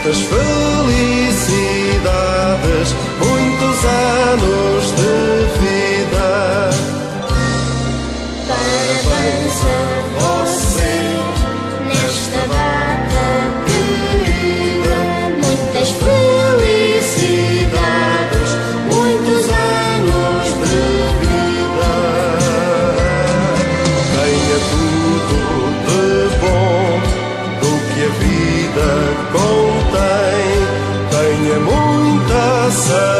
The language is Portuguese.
muitas felicidades, muitos anos de vida. Parabéns a você nesta data querida, muitas felicidades, muitos anos de vida. Tenha tudo de bom do que a vida contém, tenha muita saúde